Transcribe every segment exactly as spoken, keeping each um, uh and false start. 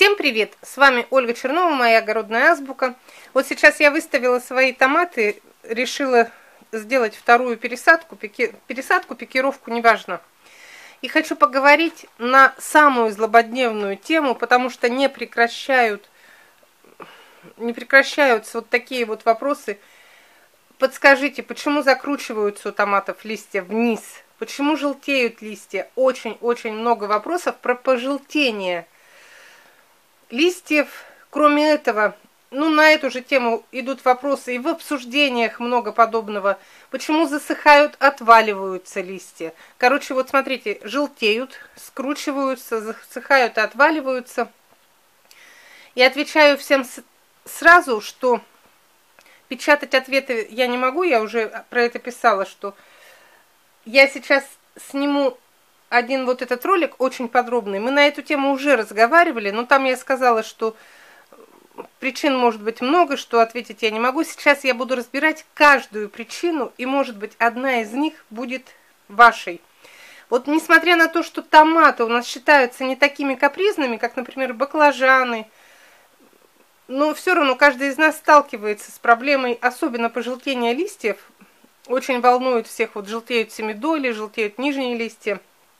Всем привет! С вами Ольга Чернова, моя огородная азбука. Вот сейчас я выставила свои томаты, решила сделать вторую пересадку, пики, пересадку, пикировку, неважно. И хочу поговорить на самую злободневную тему, потому что не прекращают, не прекращаются вот такие вот вопросы. Подскажите, почему закручиваются у томатов листья вниз? Почему желтеют листья? Очень-очень много вопросов про пожелтение листьев. Кроме этого, ну, на эту же тему идут вопросы, и в обсуждениях много подобного. Почему засыхают, отваливаются листья? Короче, вот смотрите, желтеют, скручиваются, засыхают и отваливаются. И отвечаю всем сразу, что печатать ответы я не могу, я уже про это писала, что я сейчас сниму один вот этот ролик очень подробный. Мы на эту тему уже разговаривали, но там я сказала, что причин может быть много, что ответить я не могу. Сейчас я буду разбирать каждую причину, и может быть одна из них будет вашей. Вот несмотря на то, что томаты у нас считаются не такими капризными, как, например, баклажаны, но все равно каждый из нас сталкивается с проблемой, особенно пожелтения листьев. Очень волнует всех, вот желтеют семидоли, желтеют нижние листья.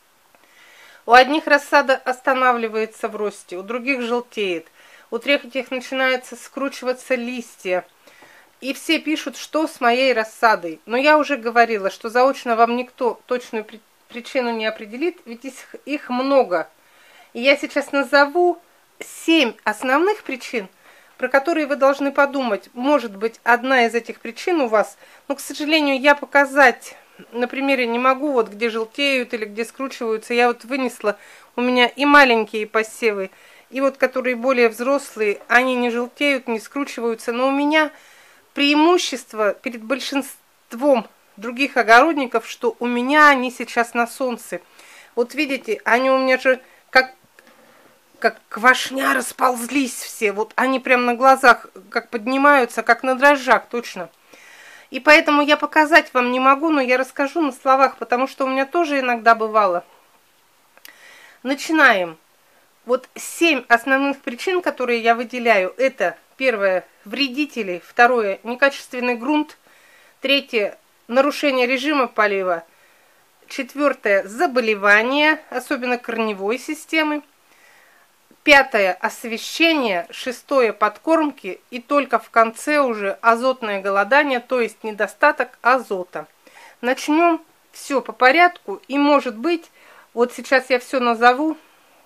У одних рассада останавливается в росте, у других желтеет, у третьих начинается скручиваться листья. И все пишут, что с моей рассадой. Но я уже говорила, что заочно вам никто точную причину не определит, ведь их, их много. И я сейчас назову семь основных причин, про которые вы должны подумать. Может быть, одна из этих причин у вас, но, к сожалению, я показать на примере не могу, вот где желтеют или где скручиваются. Я вот вынесла, у меня и маленькие посевы, и вот которые более взрослые, они не желтеют, не скручиваются, но у меня преимущество перед большинством других огородников, что у меня они сейчас на солнце. Вот видите, они у меня же как как квашня расползлись все, вот они прям на глазах как поднимаются, как на дрожжах, точно. И поэтому я показать вам не могу, но я расскажу на словах, потому что у меня тоже иногда бывало. Начинаем. Вот семь основных причин, которые я выделяю. Это первое – вредители, второе – некачественный грунт, третье – нарушение режима полива, четвертое – заболевания, особенно корневой системы, пятое – освещение, шестое – подкормки, и только в конце уже азотное голодание, то есть недостаток азота. Начнем все по порядку, и может быть, вот сейчас я все назову,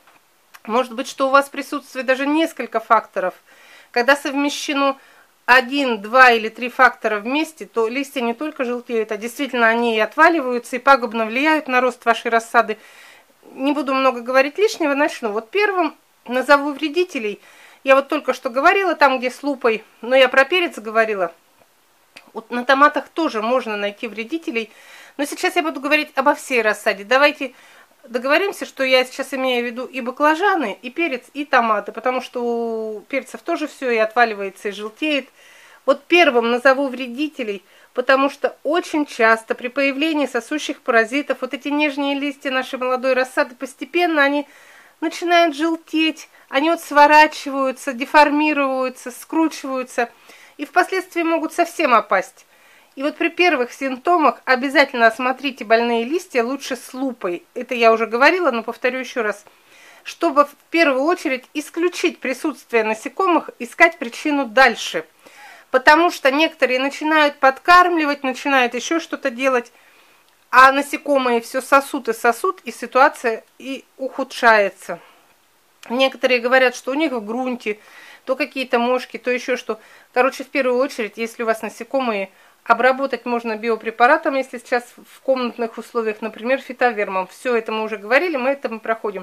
может быть, что у вас присутствует даже несколько факторов. Когда совмещено один, два или три фактора вместе, то листья не только желтеют, а действительно они и отваливаются, и пагубно влияют на рост вашей рассады. Не буду много говорить лишнего, начну. Вот первым назову вредителей. Я вот только что говорила там, где с лупой, но я про перец говорила. Вот на томатах тоже можно найти вредителей. Но сейчас я буду говорить обо всей рассаде. Давайте договоримся, что я сейчас имею в виду и баклажаны, и перец, и томаты, потому что у перцев тоже все и отваливается, и желтеет. Вот первым назову вредителей, потому что очень часто при появлении сосущих паразитов вот эти нижние листья нашей молодой рассады постепенно они начинают желтеть, они вот сворачиваются, деформируются, скручиваются и впоследствии могут совсем опасть. И вот при первых симптомах обязательно осмотрите больные листья, лучше с лупой. Это я уже говорила, но повторю еще раз. Чтобы в первую очередь исключить присутствие насекомых, искать причину дальше. Потому что некоторые начинают подкармливать, начинают еще что-то делать, а насекомые все сосут и сосут, и ситуация и ухудшается. Некоторые говорят, что у них в грунте то какие-то мошки, то еще что. Короче, в первую очередь, если у вас насекомые, обработать можно биопрепаратом, если сейчас в комнатных условиях, например, фитовермом. Все это мы уже говорили, мы это мы проходим.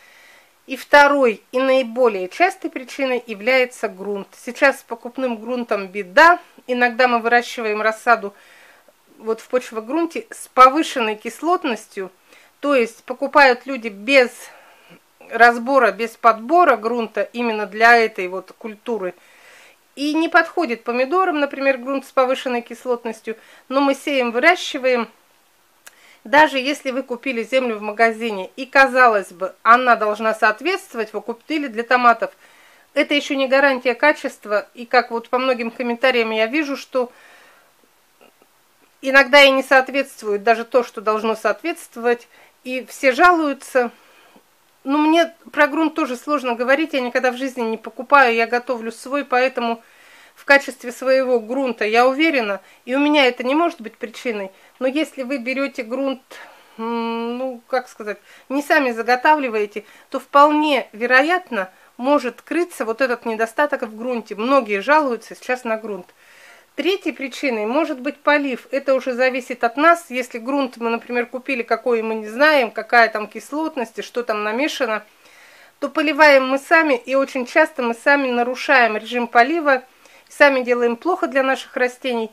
И второй, и наиболее частой причиной является грунт. Сейчас с покупным грунтом беда. Иногда мы выращиваем рассаду вот в почвогрунте с повышенной кислотностью, то есть покупают люди без разбора, без подбора грунта именно для этой вот культуры. И не подходит помидорам, например, грунт с повышенной кислотностью, но мы сеем, выращиваем. Даже если вы купили землю в магазине, и, казалось бы, она должна соответствовать, вы купили для томатов, это еще не гарантия качества, и как вот по многим комментариям я вижу, что иногда и не соответствует даже то, что должно соответствовать, и все жалуются. Но мне про грунт тоже сложно говорить, я никогда в жизни не покупаю, я готовлю свой, поэтому в качестве своего грунта я уверена, и у меня это не может быть причиной, но если вы берете грунт, ну, как сказать, не сами заготавливаете, то вполне вероятно может крыться вот этот недостаток в грунте. Многие жалуются сейчас на грунт. Третьей причиной может быть полив. Это уже зависит от нас. Если грунт мы, например, купили, какой мы не знаем, какая там кислотность и что там намешано, то поливаем мы сами, и очень часто мы сами нарушаем режим полива, сами делаем плохо для наших растений.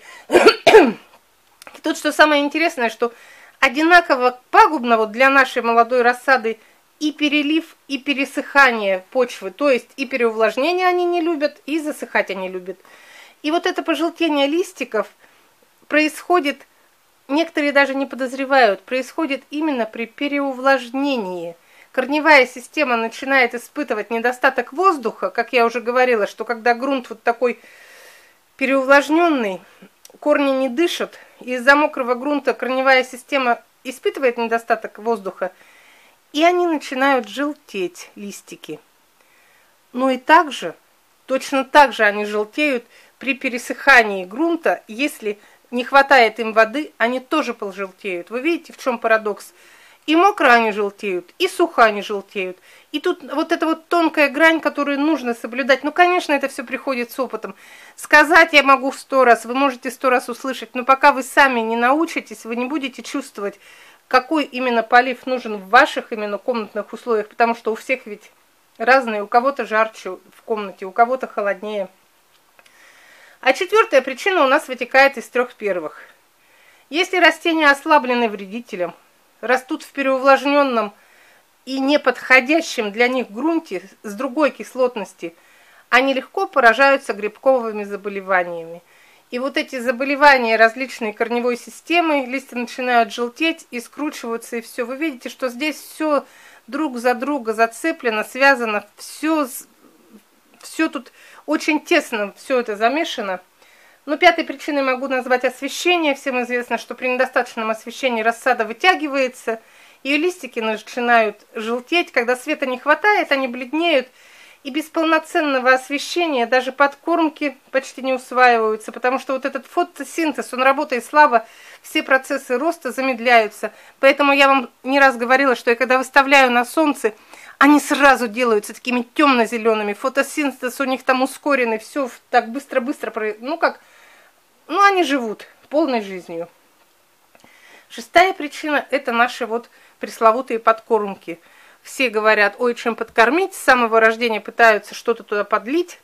И тут что самое интересное, что одинаково пагубно вот для нашей молодой рассады и перелив, и пересыхание почвы. То есть и переувлажнение они не любят, и засыхать они любят. И вот это пожелтение листиков происходит, некоторые даже не подозревают, происходит именно при переувлажнении. Корневая система начинает испытывать недостаток воздуха, как я уже говорила, что когда грунт вот такой переувлажненный, корни не дышат, и из-за мокрого грунта корневая система испытывает недостаток воздуха, и они начинают желтеть, листики. Ну и также, точно так же они желтеют при пересыхании грунта, если не хватает им воды, они тоже пожелтеют. Вы видите, в чем парадокс? И мокро они желтеют, и сухо они желтеют. И тут вот эта вот тонкая грань, которую нужно соблюдать. Ну, конечно, это все приходит с опытом. Сказать я могу сто раз, вы можете сто раз услышать, но пока вы сами не научитесь, вы не будете чувствовать, какой именно полив нужен в ваших именно комнатных условиях, потому что у всех ведь разные, у кого-то жарче в комнате, у кого-то холоднее. А четвертая причина у нас вытекает из трех первых. Если растения ослаблены вредителем, растут в переувлажненном и неподходящем для них грунте с другой кислотности, они легко поражаются грибковыми заболеваниями. И вот эти заболевания различной корневой системы, листья начинают желтеть и скручиваться, и все. Вы видите, что здесь все друг за друга зацеплено, связано, все, все тут очень тесно, все это замешано. Но пятой причиной могу назвать освещение. Всем известно, что при недостаточном освещении рассада вытягивается, ее листики начинают желтеть. Когда света не хватает, они бледнеют. И без полноценного освещения даже подкормки почти не усваиваются, потому что вот этот фотосинтез, он работает слабо, все процессы роста замедляются. Поэтому я вам не раз говорила, что я когда выставляю на солнце, они сразу делаются такими темно-зелеными. Фотосинтез у них там ускоренный, все так быстро-быстро, ну как, ну они живут полной жизнью. Шестая причина – это наши вот пресловутые подкормки. Все говорят, ой, чем подкормить, с самого рождения пытаются что-то туда подлить.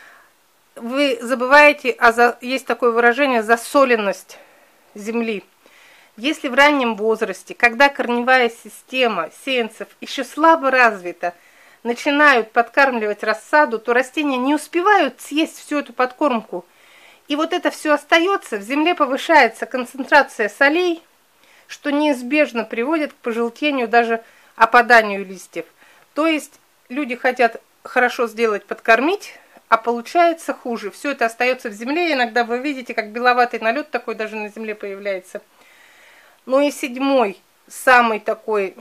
Вы забываете, а за, есть такое выражение, засоленность земли. Если в раннем возрасте, когда корневая система сеянцев еще слабо развита, начинают подкармливать рассаду, то растения не успевают съесть всю эту подкормку. И вот это все остается, в земле повышается концентрация солей, что неизбежно приводит к пожелтению, даже опаданию листьев. То есть люди хотят хорошо сделать, подкормить, а получается хуже. Все это остается в земле, иногда вы видите, как беловатый налет такой даже на земле появляется. Ну и седьмой, самый такой,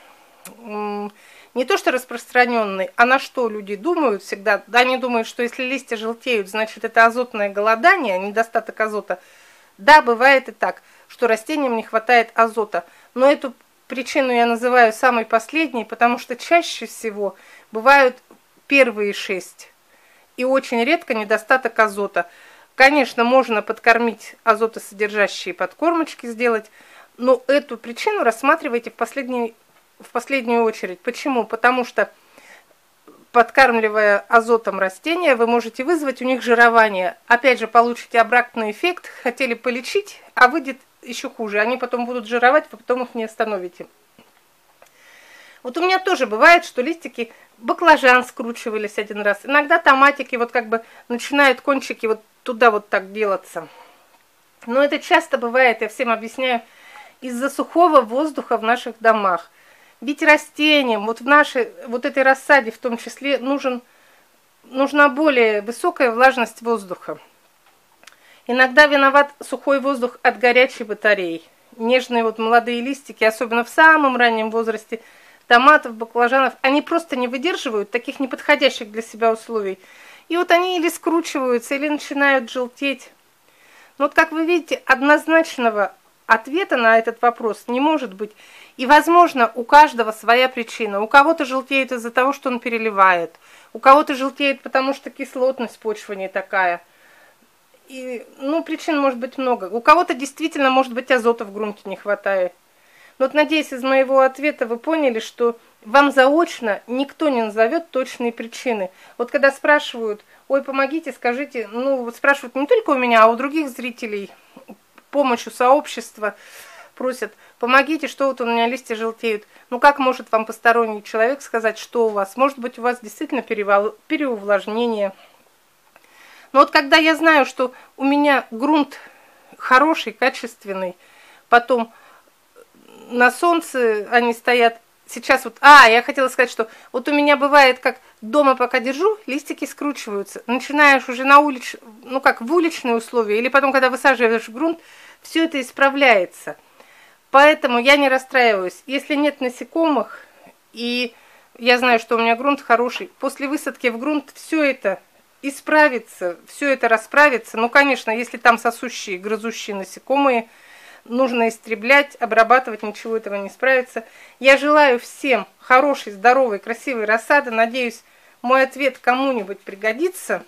не то что распространенный, а на что люди думают всегда. Да, они думают, что если листья желтеют, значит это азотное голодание, недостаток азота. Да, бывает и так, что растениям не хватает азота. Но эту причину я называю самой последней, потому что чаще всего бывают первые шесть. И очень редко недостаток азота. Конечно, можно подкормить азотосодержащие подкормочки сделать, но эту причину рассматривайте в, последний, в последнюю очередь. Почему? Потому что, подкармливая азотом растения, вы можете вызвать у них жирование. Опять же, получите обратный эффект. Хотели полечить, а выйдет еще хуже. Они потом будут жировать, вы потом их не остановите. Вот у меня тоже бывает, что листики баклажан скручивались один раз. Иногда томатики вот как бы начинают кончики вот туда вот так делаться. Но это часто бывает, я всем объясняю. из-за сухого воздуха в наших домах. Ведь растениям, вот в нашей, вот этой рассаде в том числе, нужен, нужна более высокая влажность воздуха. Иногда виноват сухой воздух от горячей батареи. Нежные вот молодые листики, особенно в самом раннем возрасте томатов, баклажанов, они просто не выдерживают таких неподходящих для себя условий. И вот они или скручиваются, или начинают желтеть. Но вот как вы видите, однозначного ответа на этот вопрос не может быть. И, возможно, у каждого своя причина. У кого-то желтеет из-за того, что он переливает. У кого-то желтеет, потому что кислотность почвы не такая. И, ну, причин может быть много. У кого-то действительно, может быть, азота в грунте не хватает. Но вот, надеюсь, из моего ответа вы поняли, что вам заочно никто не назовет точные причины. Вот когда спрашивают, ой, помогите, скажите, ну, вот спрашивают не только у меня, а у других зрителей, помощь у сообщества просят, помогите, что вот у меня листья желтеют. Ну, как может вам посторонний человек сказать, что у вас? Может быть, у вас действительно переувлажнение. Но вот когда я знаю, что у меня грунт хороший, качественный, потом на солнце они стоят, сейчас вот, а, я хотела сказать, что вот у меня бывает, как дома пока держу, листики скручиваются, начинаешь уже на улице, ну как в уличные условия, или потом, когда высаживаешь грунт, все это исправляется. Поэтому я не расстраиваюсь. Если нет насекомых, и я знаю, что у меня грунт хороший, после высадки в грунт все это исправится, все это расправится. Ну, конечно, если там сосущие, грызущие насекомые, нужно истреблять, обрабатывать, ничего этого не справится. Я желаю всем хорошей, здоровой, красивой рассады. Надеюсь, мой ответ кому-нибудь пригодится.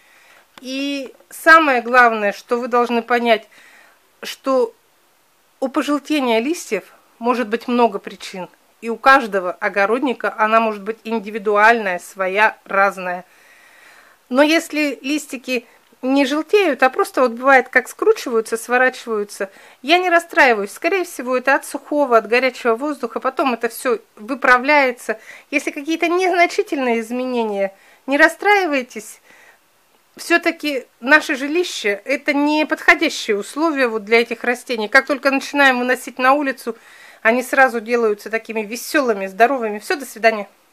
И самое главное, что вы должны понять, что у пожелтения листьев может быть много причин. И у каждого огородника она может быть индивидуальная, своя, разная. Но если листики не желтеют, а просто вот бывает, как скручиваются, сворачиваются, я не расстраиваюсь. Скорее всего, это от сухого, от горячего воздуха, потом это все выправляется. Если какие-то незначительные изменения, не расстраивайтесь. Все-таки наше жилище – это не подходящие условия вот для этих растений. Как только начинаем выносить на улицу, они сразу делаются такими веселыми, здоровыми. Все, до свидания.